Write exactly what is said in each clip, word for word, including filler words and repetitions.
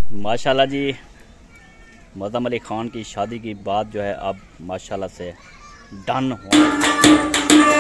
माशाल्लाह जी, मज़हम अली ख़ान की शादी की बात जो है अब माशाल्लाह से डन हुआ।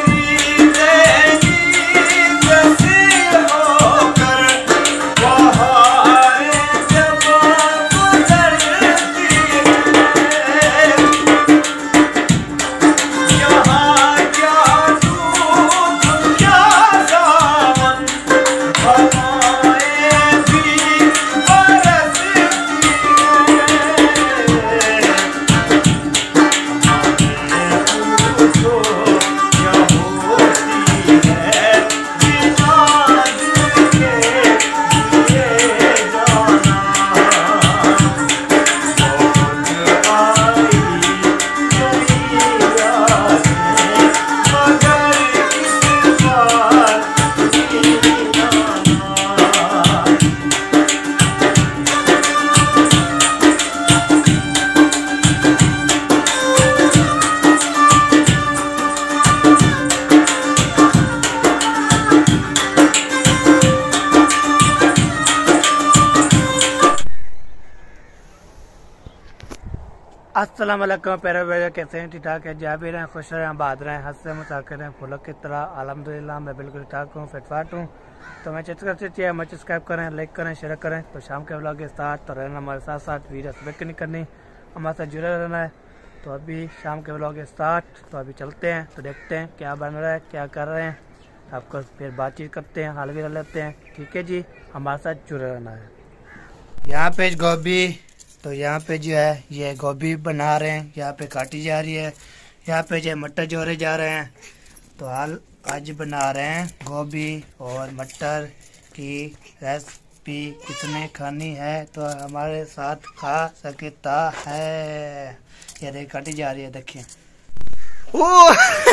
अस्सलाम वालेकुम प्यारे भाई, कैसे हैं? ठीक ठाक है। जहाँ भी रहें खुश रहें, आबाद रहें, हंसते मुस्कुराते रहें, फूलों की तरह। अल्हम्दुलिल्लाह मैं बिल्कुल ठीक हूँ, फिटफाट हूँ। तो मैं चेक करते चाहिए मैं सब्सक्राइब करें, लाइक करें, शेयर करें। तो शाम के व्लॉग के साथ तो रहना हमारे साथ साथ, वीडियो स्किप नहीं करनी, हमारे साथ जुड़े रहना है। तो अभी शाम के व्लॉग के साथ तो अभी चलते हैं, तो देखते हैं क्या बन रहा है, क्या कर रहे हैं। आपको फिर बातचीत करते हैं, हाल भी रह लेते हैं। ठीक है जी, हमारे साथ जुड़े रहना है। यहाँ पे गोभी, तो यहाँ पे जो है ये गोभी बना रहे हैं, यहाँ पे काटी जा रही है। यहाँ पे जो मटर जोड़े जा रहे हैं। तो हाल आज बना रहे हैं गोभी और मटर की रेसिपी। किसने खानी है तो हमारे साथ खा सकता है। ये देख काटी जा रही है, देखिए। ओ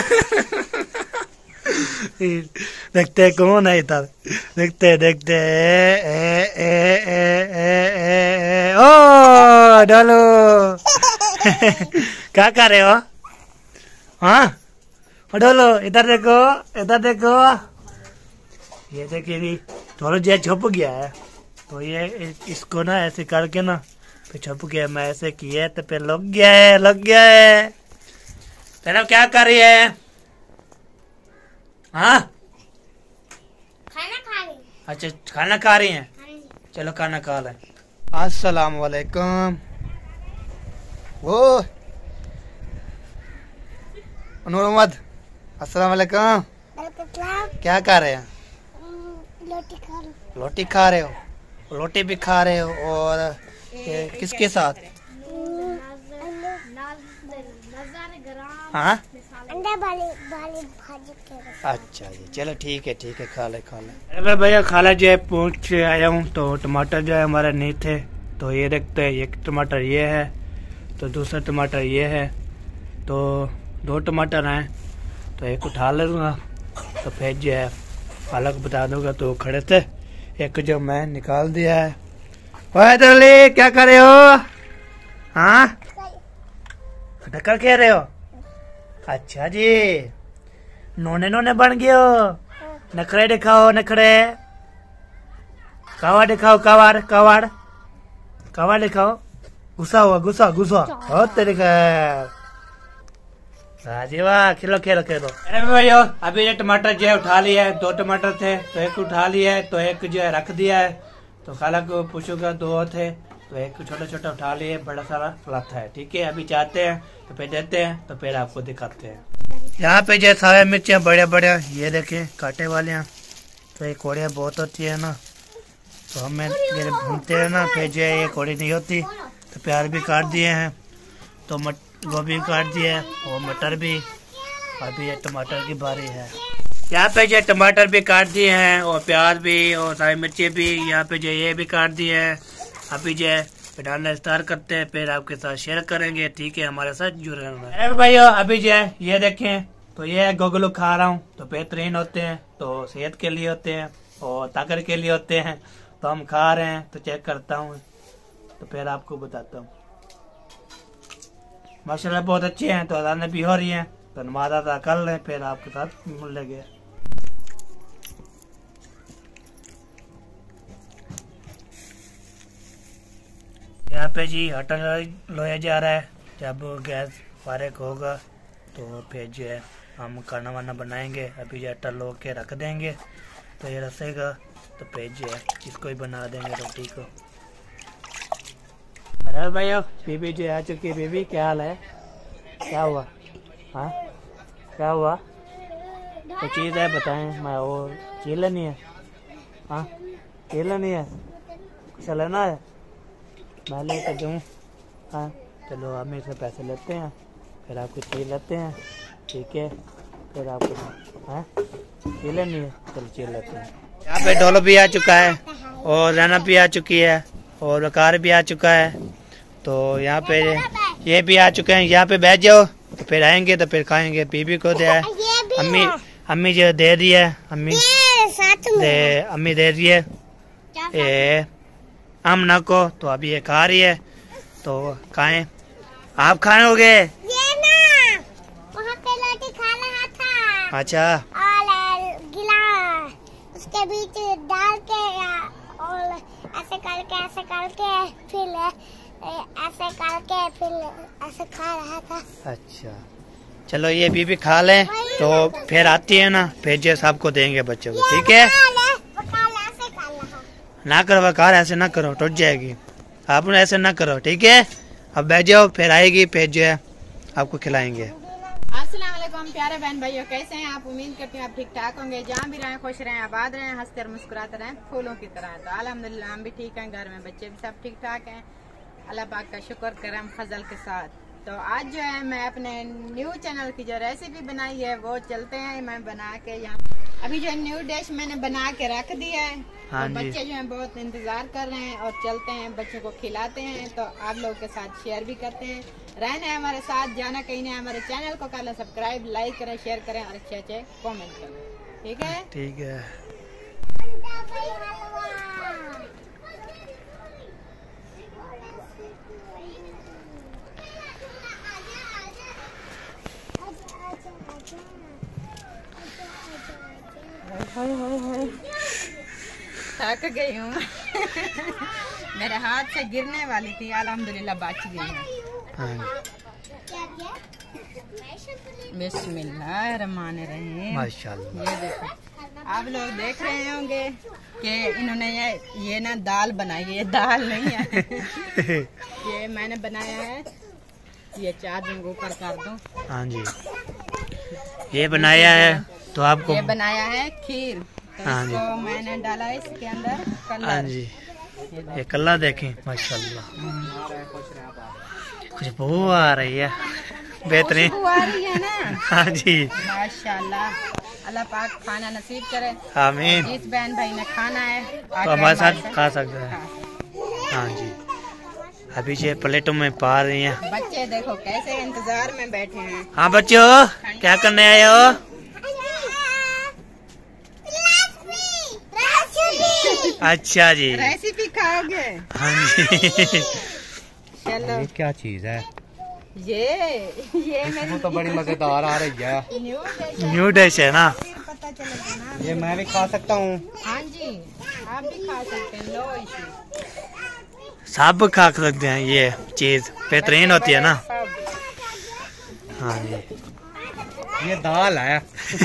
देखते कौन है इधर, देखते देखते ए ए ए ए ए ओ डालो क्या कर रहे हो? हाँ डालो, इधर देखो, इधर देखो। ये देखिए भी थोड़ा जो छुप गया है, तो ये इसको ना ऐसे करके ना फिर छुप गया। मैं ऐसे किया तो फिर लग गया है, लग गया है। तेरा क्या कर रही है? हाँ खाना खा रही। अच्छा खाना खा रही हैं, चलो खाना खा लें। अस्सलाम वालेकुम। वो अनुमद, अस्सलाम वालेकुम। क्या कर रहे हैं? रोटी खा रही। रोटी खा रहे हो? रोटी भी खा रहे हो और ये किसके साथ? हाँ अंडा वाली वाली भाजी के। अच्छा जी, चलो ठीक है ठीक है, खा ले खा ले। अरे भैया खाला जो है पूछ आया हूँ, तो टमाटर जो है हमारा नहीं थे। तो ये देखते हैं, एक टमाटर ये है, तो दूसरा टमाटर ये है। तो दो टमाटर हैं, तो एक उठा लूँगा, तो फिर जो है अलग बता दूंगा। तो खड़े थे, एक जो मैं निकाल दिया है। ओए दरली क्या कर रहे हो? हाँ ढक्कर कह रहे हो? अच्छा जी, नोने नोने बन गए हो। नखरे दिखाओ, नखरे कावा दिखाओ, कावाड़ कावाड़ कावाड़ दिखाओ। गुस्सा हुआ, गुस्सा गुस्सा बहुत तरीका है। राजी वाह, खेलो खेलो खेलो। अरे भैया अभी ये टमाटर जो है उठा लिया है। दो टमाटर थे तो एक उठा लिया है, तो एक जो है रख दिया है। तो खाला को पूछूंगा, दो थे तो एक छोटा छोटा उठा लिए, बड़ा सारा फलत है। ठीक है, अभी चाहते हैं तो फिर देते हैं, तो फिर आपको दिखाते हैं। यहाँ पे जो सारे मिर्चियाँ बड़े बड़े, ये देखें कांटे वाले हैं। तो ये कोड़ियाँ बहुत होती है ना, तो हमें ये भूनते हैं ना, फिर जो है ये कोड़ी नहीं होती। तो प्याज भी काट दिए हैं, तो मट गोभी काट दिया है और मटर भी। अभी ये टमाटर की बारी है। यहाँ पे जो टमाटर भी काट दिए हैं और प्याज भी और सारी मिर्ची भी। यहाँ पे जो ये भी काट दिए हैं। अभी जो है डालना स्टार्ट करते हैं, फिर आपके साथ शेयर करेंगे। ठीक है, हमारे साथ जुड़े रहना। अरे भाइयों अभी जो है ये देखें, तो ये गोगलू खा रहा हूँ। तो बेहतरीन होते हैं, तो सेहत के लिए होते हैं और ताकत के लिए होते हैं। तो हम खा रहे हैं, तो चेक करता हूँ, तो फिर आपको बताता हूँ। माशाल्लाह बहुत अच्छे हैं। तो अजान भी हो रही है, तो नमाज अदा कर लें, फिर आपके साथ मिलेंगे। यहाँ पे जी आटा लोया जा रहा है। जब गैस फारिग होगा तो फिर जो है हम खाना वाना बनाएंगे। अभी जो आटा लो के रख देंगे तो ये रसेगा, तो फिर जो है इसको ही बना देंगे रोटी को। अरे भाई बीबी जो आ चुकी है। बीबी क्या हाल है? क्या हुआ? हाँ क्या हुआ? तो चीज़ है बताएं। मैं वो चीज़ लेनी है। हाँ चीज़ लेनी है, कुछ लेना है, मैं लेकर दूँ। हाँ चलो हम इससे पैसे लेते हैं, फिर आपको चीज़ लेते हैं, ठीक है? फिर आपको हाँ चीज़ लेनी है, चलो चीज़ लेते हैं। यहाँ पे ढोलो भी आ चुका है और रैना भी आ चुकी है और वकार भी आ चुका है। तो यहाँ पे ये भी आ चुके हैं। यहाँ पे बैठ जाओ, तो फिर आएंगे तो फिर खाएंगे। बीबी को दे अम्मी, अम्मी जो दे रही है, अम्मी दे अम्मी दे रही है ये अमना को। तो अभी ये खा रही है, तो खाएं। आप खाओगे? वहाँ पे रोटी खा रहा था। अच्छा, और गिला उसके बीच डाल के और ऐसे करके ऐसे करके फिर ऐसे करके फिर ऐसे खा रहा था। अच्छा चलो ये बीबी खा लें, तो फिर आती है ना, फिर जो सबको देंगे बच्चों को, ठीक है? ना करो वकार, ऐसे ना करो, टूट जाएगी। आप ऐसे ना करो, ठीक है? अब बैठ जाओ, फिर आएगी, फिर जो है आपको खिलाएंगे। अस्सलाम वालेकुम प्यारे बहन भाइयों, कैसे हैं आप? उम्मीद करती हूँ आप ठीक ठाक होंगे। जहाँ भी रहें खुश रहें, आबाद रहें, हंसते और मुस्कुराते रहें फूलों की तरह। तो अल्हम्दुलिल्लाह हम भी ठीक हैं, घर में बच्चे भी सब ठीक ठाक हैं, अल्लाह पाक का शुक्र करम फजल के साथ। तो आज जो है मैं अपने न्यू चैनल की जो रेसिपी बनाई है वो चलते हैं मैं बना के यहाँ। अभी जो न्यू डिश मैंने बना के रख दिया है। हाँ तो जी। बच्चे जो हैं बहुत इंतजार कर रहे हैं और चलते हैं बच्चों को खिलाते हैं। तो आप लोगों के साथ शेयर भी करते हैं। रहना है हमारे साथ, जाना कहीं नहीं। हमारे चैनल को कर लें सब्सक्राइब, लाइक करें, शेयर करें और अच्छे अच्छे कमेंट करें, ठीक है? ठीक है। थक गई हूँ मेरे हाथ से गिरने वाली थी, अल्हम्दुलिल्लाह बच गई है। बिस्मिल्लाहिर्रहमानिर्रहीम। माशाल्लाह। ये देखो, आप लोग देख रहे होंगे कि इन्होंने ये ये ना दाल बनाई है। ये दाल नहीं है ये मैंने बनाया है। ये चार्जिंग ऊपर कर दूं। हाँ जी, ये बनाया है तो आपको ये बनाया है खीर। तो हाँ जी। इसको मैंने डाला है इसके अंदर कलर। हाँ जी, ये कलर देखें माशाल्लाह, खुशबू आ रही है बेहतरीन। खुशबू आ रही है ना? हाँ जी माशाल्लाह, अल्लाह पाक खाना नसीब करे। आमीन। जिस बहन भाई ने खाना है तो हमारे साथ खा सकते हैं। हाँ जी, अभी ये प्लेटों में पा रही हैं। बच्चे देखो कैसे इंतजार में बैठे हैं। हाँ बच्चों, क्या करने आए हो? अच्छा जी, रेसिपी खाओगे? हाँ जी। चलो, ये क्या चीज है? ये ये मेरी तो बड़ी मजेदार आ रही है। न्यू डिश है। न्यू डिश है ना? फिर पता चलेगा ना। ये मैं भी खा सकता हूँ? हाँ जी, आप भी खा सकते हैं, नो इशू। सब खा सकते हैं, ये चीज बेहतरीन होती है ना? सब। हाँ जी। ये दाल है।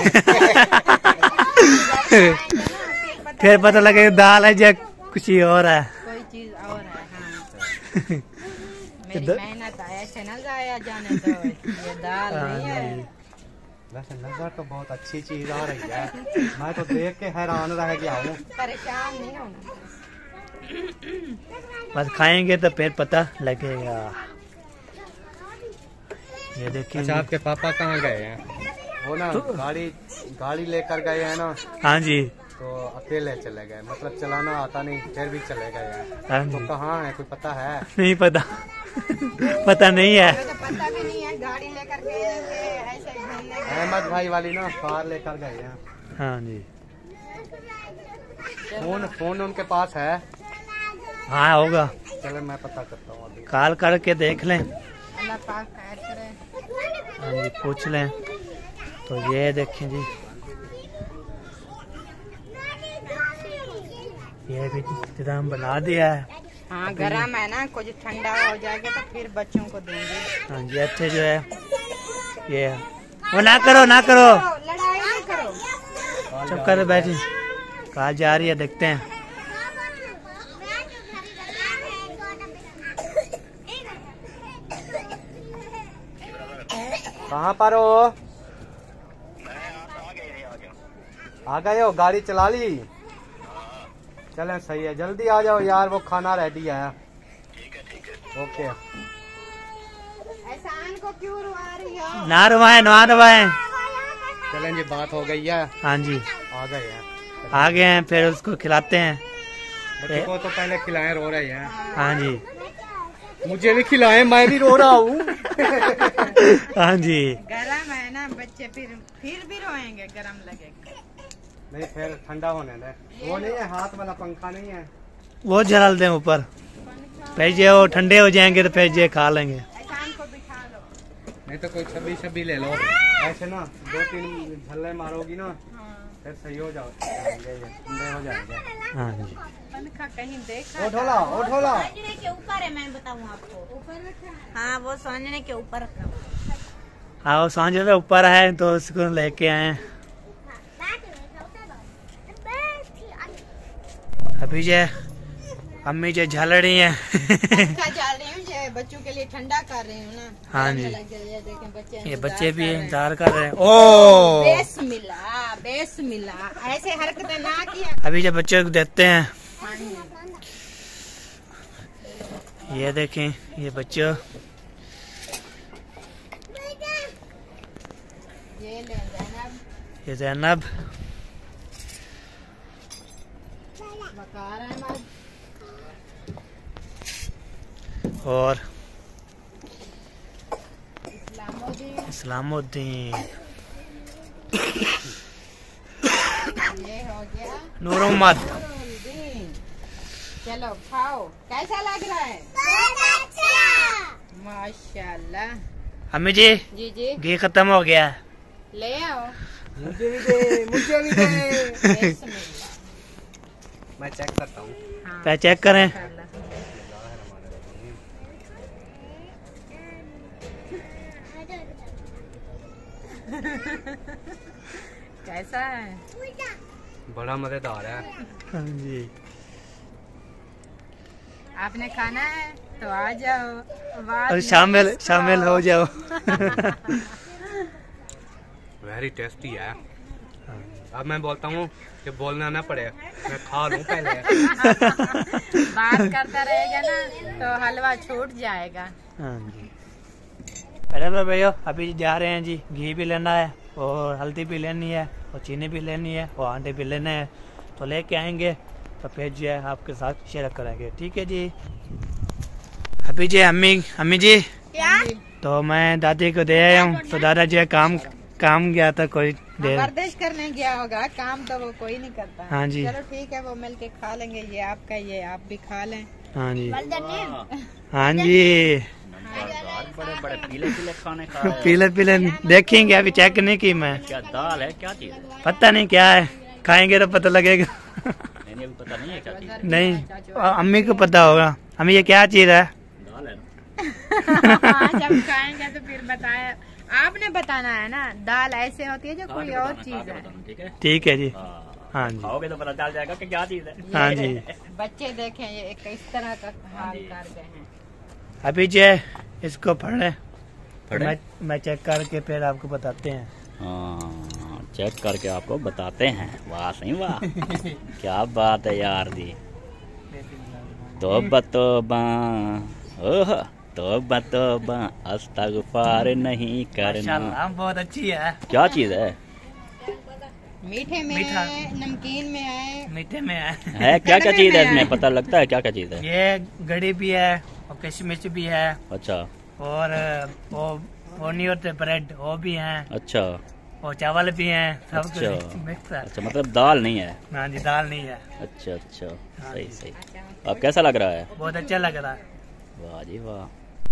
फिर पता लगे दाल है या कुछ ही और है। कोई चीज और है। हाँ। मेरी मेहनत ऐसे न जाया जाने दो। ये दाल नहीं है। वैसे नजर तो बहुत अच्छी चीज आ रही है, मैं तो देख के हैरान रह गया हूँ। परेशान नहीं होना, बस खाएंगे तो फिर पता लगेगा। ये देखिए। अच्छा, आपके पापा कहाँ गए हैं? वो ना गाड़ी गाड़ी लेकर गए हैं ना, हाँ जी। तो अकेले चले गए, मतलब चलाना आता नहीं, फिर भी चले गए हैं। हाँ तो जी। कहाँ है, कोई पता है? नहीं पता। पता नहीं है। मुझे तो पता भी नहीं है। गाड़ी लेकर गए हैं, ऐसे घूमने गए। अहमद भाई वाली ना कार लेकर गए हैं। हाँ जी। फोन फोन उनके पास है? हाँ होगा, चलो मैं पता करता हूँ अभी। कॉल करके देख लें। अल्लाह पाक खैर करे। हाँ जी, पूछ लें। तो ये देखें जी, ये भी इंतजाम बना दिया है। हाँ गर्म है ना, कुछ ठंडा हो जाएगा तो फिर बच्चों को दूंगी। हाँ जी अच्छे जो है ये वो ना करो ना करो लड़ाई नहीं करो। चुप कर बैठी। कहाँ जा रही है देखते हैं। कहाँ पर हो? आ गए हो? गाड़ी चला ली? चले सही है, जल्दी आ जाओ यार, वो खाना रेडी है। ओके। एहसान को क्यों रुआ रही हो? ना रुवाए ना रुवाए। चलें जी, बात हो गई है। हाँ जी आ गए हैं, आ गए हैं, फिर उसको खिलाते हैं। बच्चे को तो पहले खिलाएं, रो रहे हैं। हाँ जी मुझे भी खिलाएं, मैं भी रो रहा हूँ। हाँ जी गरम है ना, बच्चे फिर फिर भी रोएंगे, गरम लगेगा। नहीं फिर ठंडा होने दे। वो नहीं है, हाथ वाला पंखा नहीं है। वो जला दें ऊपर, फिर जे वो ठंडे हो जाएंगे तो फिर जे खा लेंगे। एहसान को बिठा लो। नहीं तो कोई छब्बी छब्बी ले लो। ऐसे ना दो तीन झल्ले मारोगी ना, फिर सही हो जाओ जाएंगे, ये ठंडे हो जाएंगे। हाँ जी पंखा कहीं देखा? ओठोला ओठोला सोचने के ऊपर है, मैं बताऊँ आपको। ऊपर रखा? हाँ वो सोचने के ऊपर रखा। हाँ वो सांझ पे ऊपर है तो उसको लेके आए। अभी जे अम्मी जो झल रही है। पंखा डाल रही हूँ, ये बच्चों के लिए ठंडा कर रही हूँ ना। हाँ जी। लग गया, ये देखें बच्चे ये इंतजार बच्चे भी कर रहे हैं। इंतजार कर रहे हैं। ओ बेस मिला, बेस मिला, ऐसे हरकतें ना किया। अभी जब बच्चों को देते हैं, हाँ जी। ये देखें ये बच्चों, ये ले जैनब, ये जैनब बकार अहमद और इस्लामुद्दीन, इस्लामुद्दीन। ये हो गया नूर मोहम्मद। नूरुद्दीन। चलो खाओ, कैसा लग रहा है? माशाल्लाह। अम्मी जी जी जी घी खत्म हो गया है। ले आओ। मुझे भी दे, मुझे भी दे। बिस्मिल्लाह। मैं चेक करता हूँ। हाँ, क्या चेक करें? माशाल्लाह। कैसा है? बड़ा मजेदार है। हाँ जी आपने खाना है तो आ जाओ, बात और नहीं शामिल इसको। शामिल हो जाओ। वेरी टेस्टी है। अब मैं बोलता हूँ कि बोलना ना पड़े, मैं खा लूँ पहले। बात करता रहेगा ना तो हलवा छूट जाएगा। हाँ जी अरे भैया अभी जा रहे हैं जी, घी भी लेना है और हल्दी भी लेनी है और चीनी भी लेनी है और अंडे भी लेने हैं, तो लेके आएंगे तो फिर जो है आपके साथ शेयर करेंगे। ठीक है जी। अभी जी अम्मी अम्मी जी क्या? तो मैं दादी को दे आया हूँ, तो दादा जो है काम काम गया था कोई देर। वर्जिश करने गया होगा, काम तो वो कोई नहीं करता। हाँ जी। चलो ठीक है, वो मिल के खा लेंगे। ये आपका, ये आप भी खा लें। हाँ जी हाँ जी बड़े बड़े पीले पीले खाने खा रहे हैं। पीले पीले देखेंगे, अभी चेक नहीं की मैं, क्या दाल है, क्या चीज है? पता नहीं क्या है, खाएंगे तो पता लगेगा। नहीं नहीं, अभी पता नहीं है क्या चीज है। नहीं अम्मी को पता होगा। अम्मी ये क्या चीज है? दाल है ना। हाँ, जब खाएंगे तो फिर बताया। आपने बताना है ना, दाल ऐसे होती है जो खा कोई के और बताना, चीज खा के है। बताना, ठीक है। ठीक है जी। हाँ, हाँ जी खाओगे तो पता चल जाएगा कि क्या चीज है। हाँ जी। बच्चे देखें ये किस तरह का हाल कर गए हैं। अभी जो है इसको पढ़े, पढ़े? मैं, मैं चेक करके फिर आपको बताते हैं। हाँ, चेक करके आपको बताते हैं। वाह सही वाह, क्या बात है यार दी। तौबा तौबा, ओह तौबा तौबा, अस्तगफार नहीं करना। माशाल्लाह बहुत अच्छी है। क्या चीज है? मीठे में मीठा। है, नमकीन में है। मीठे में है। है क्या क्या चीज है इसमें? पता लगता है क्या क्या चीज है? ये गड़ी भी है और किशमिश भी है अच्छा और वो वो नहीं होते ब्रेड, वो भी हैं अच्छा और चावल भी हैं, सब अच्छा। कुछ मिक्स है। अच्छा, मतलब दाल नहीं है। हाँ जी दाल नहीं है। अच्छा अच्छा, सही सही। अब कैसा लग रहा है? बहुत अच्छा लग रहा है। वाह जी वाह।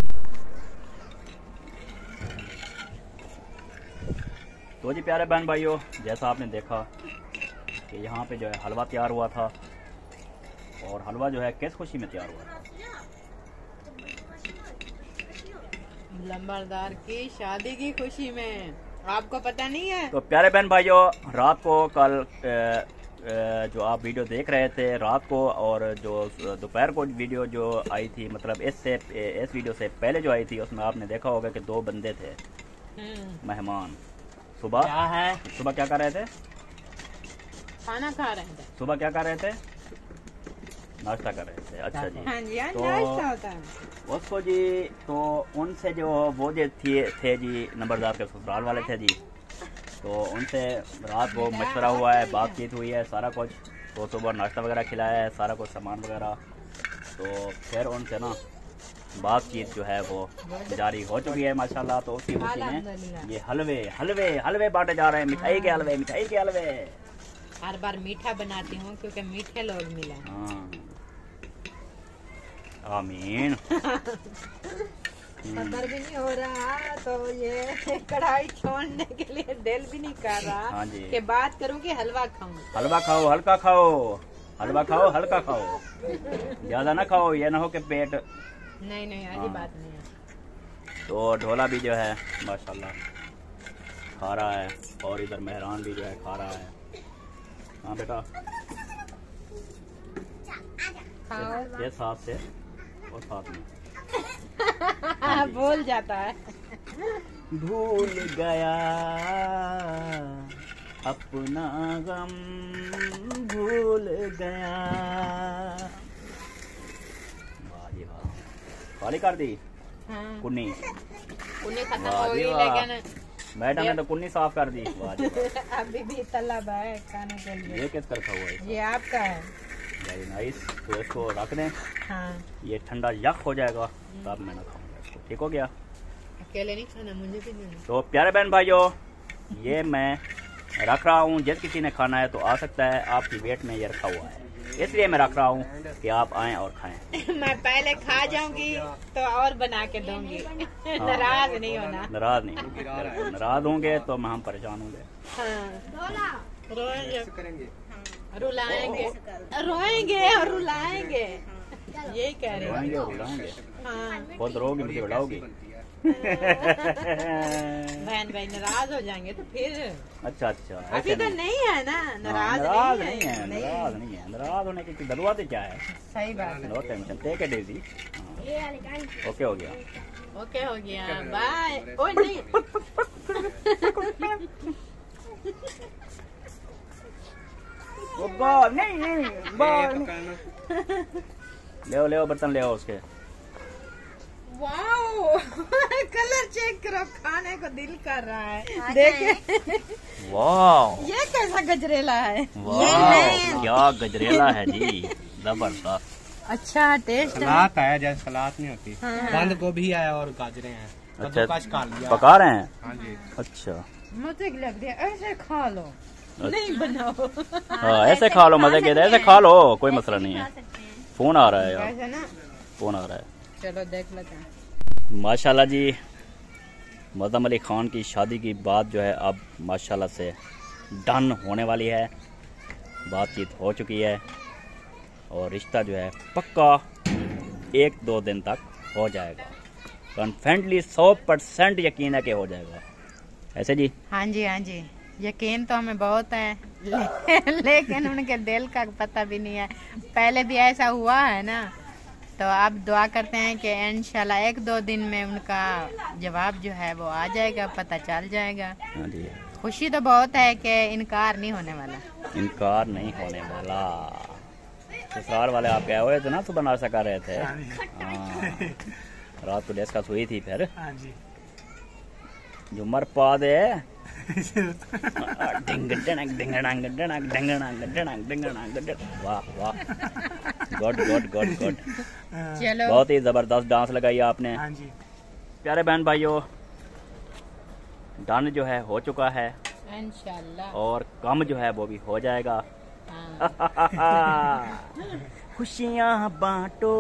तो जी प्यारे बहन भाइयों, जैसा आपने देखा कि यहाँ पे जो है हलवा तैयार हुआ था, और हलवा जो है किस खुशी में तैयार हुआ था? लंबरदार की शादी की खुशी में, आपको पता नहीं है? तो प्यारे बहन भाइयों, रात को कल जो आप वीडियो देख रहे थे रात को, और जो दोपहर को वीडियो जो आई थी, मतलब इससे इस वीडियो से पहले जो आई थी, उसमें आपने देखा होगा कि दो बंदे थे मेहमान। सुबह क्या है? सुबह क्या कर रहे थे? खाना खा रहे थे। सुबह क्या कर रहे थे? नाश्ता कर रहे थे। अच्छा जी। हाँ जी, हाँ, तो नाश्ता होता है उसको जी, तो उनसे जो वो जो थे, थे जी नंबरदार के ससुराल वाले थे जी, तो उनसे रात को मशवरा हुआ है, बातचीत हुई है, सारा कुछ। तो सुबह नाश्ता वगैरह खिलाया है, सारा कुछ सामान वगैरह। तो फिर उनसे ना बातचीत जो है वो जारी हो चुकी है माशाल्लाह। तो उसी खुशी में ये हलवे हलवे हलवे बांटे जा रहे हैं, मिठाई के हलवे, मिठाई के हलवे। हर बार मीठा बनाती हूँ क्योंकि मीठे लोग मिले। हाँ। आमीन। पत्थर भी नहीं हो रहा तो ये कढ़ाई छोड़ने के लिए दिल भी नहीं कर रहा। हाँ जी। कि बात करूँ कि हलवा खाऊं। हलवा खाओ, हल्का खाओ, हलवा खाओ, हल्का खाओ, ज्यादा ना खाओ, ये ना हो कि पेट। नहीं नहीं, ऐसी हाँ। बात नहीं है। तो ढोला भी जो है माशाल्लाह खा रहा है, और इधर मेहरान भी जो है खा रहा है। हाँ बेटा, खाओ। ये साथ से और साथ में बोल जाता है। भूल गया अपना गम, भूल गया। वाह जी वाह, खाली कर दी हाँ। कुन्नी। उन्हें खत्म वाह हो जी गई, वाह। लेकिन मैडम ने तो कुन्नी साफ कर दी। वाह जी वाह। अभी भी तलब है खाने के लिए। ये किस कर हुआ है? ये आपका है। Very nice. तो इसको रख दें, हाँ। ये ठंडा यक हो जाएगा तब मैं ना खाऊंगा इसको। ठीक हो गया? अकेले नहीं खाना, मुझे भी नहीं। तो प्यारे बहन भाइयों, ये मैं रख रहा हूँ, जिस किसी ने खाना है तो आ सकता है। आपकी वेट में ये रखा हुआ है, इसलिए मैं रख रहा हूँ कि आप आएँ और खाएं। मैं पहले खा जाऊंगी तो और बना के दूंगी। नाराज नहीं होना। नाराज नहीं होंगे, नाराज होंगे तो हम परेशान होंगे। हाँ। रोएंगे, रुलाएंगे, रोएंगे और रुलाएंगे, यही कह रहे रोएंगे हैं। और रुलाएंगे। हाँ। बहुत रोगे, मुझे रुलाओगी। बहन भाई नाराज हो जाएंगे तो फिर। अच्छा अच्छा, अभी ऐसे तो नहीं। नहीं है ना, हाँ, नाराज नाराज नहीं नहीं है, नाराज नहीं है। नाराज होने की जरूरत क्या है? सही बात है। No tension, take it easy. Okay हो गया। ओके हो गया, बाय। ओए नहीं। नहीं नहीं, ले ले बर्तन ले उसके। वाओ, कलर चेक करो, खाने को दिल कर रहा है। देखे, वाह, ये कैसा गजरेला है। वाह क्या गजरेला है जी, जबरदस्त। अच्छा टेस्ट है। सलाद आया, जैसे सलाद नहीं होती। हाँ। बंद गोभी आया और गाजरे हैं। अच्छा, कद्दूकस कर लिया। पका रहे हैं? हाँ जी। अच्छा, मुझे लग रहा है ऐसे खा लो, नहीं बनाओ। हाँ ऐसे खा लो, मजे के, ऐसे खा लो, कोई मसला नहीं है। फोन आ रहा है यार, ऐसे ना, फोन आ रहा है। चलो देख लेते हैं। माशाल्लाह जी, मदम अली खान की शादी की बात जो है अब माशाल्लाह से डन होने वाली है। बातचीत हो चुकी है और रिश्ता जो है पक्का एक दो दिन तक हो जाएगा। कॉन्फिडेंटली सौ परसेंट यकीन है कि हो जाएगा। ऐसे जी? हाँ जी, हाँ जी, यकीन तो हमें बहुत है, ले, लेकिन उनके दिल का पता भी नहीं है। पहले भी ऐसा हुआ है ना, तो आप दुआ करते हैं कि इंशाल्लाह एक दो दिन में उनका जवाब जो है वो आ जाएगा, पता चल जाएगा। हाँ जी, खुशी तो बहुत है कि इनकार नहीं होने वाला। इनकार नहीं होने वाला। ससुराल वाले आप गए हुए थे ना, सुबह नाश्ता कर रहे थे। हाँ, रात को डिस्कस हुई थी फिर। हाँ जी। झुमर पा दे। डिंग डंग डिंग डंग डंग डिंग डंग डंग डिंग डंग। वाह वाह, गुड गुड गुड गुड। चलो, बहुत ही जबरदस्त डांस लगाई आपने। हाँ जी। प्यारे बहन भाइयों, डन जो है हो चुका है इंशाल्लाह, और कम जो है वो भी हो जाएगा। हाँ। खुशियाँ बांटो,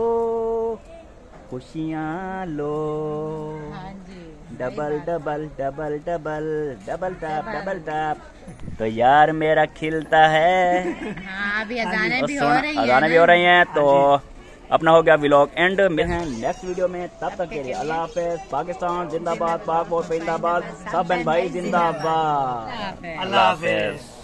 खुशियाँ लो, हाँ जी, double double double double double tap double tap. तो यार मेरा खिलता है। हाँ, अभी अजाने और भी सुन, हो रही है अजानें भी ना। हो रही हैं, तो अपना हो गया व्लॉग एंड मिलते हैं नेक्स्ट वीडियो में, तब तक के लिए अल्लाह हाफिज। पाकिस्तान जिंदाबाद, पाक और जिंदाबाद, सब बहन भाई जिंदाबाद, अल्लाह हाफिज।